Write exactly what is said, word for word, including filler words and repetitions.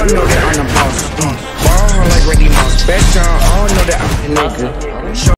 all know that I'm the boss. Mm. Ball hard like Randy Moss. Best time, all know that I'm the nigga.